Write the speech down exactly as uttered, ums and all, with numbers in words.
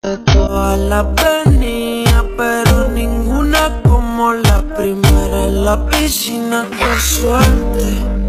De todas las venidas, pero ninguna como la primera en la piscina. Qué suerte.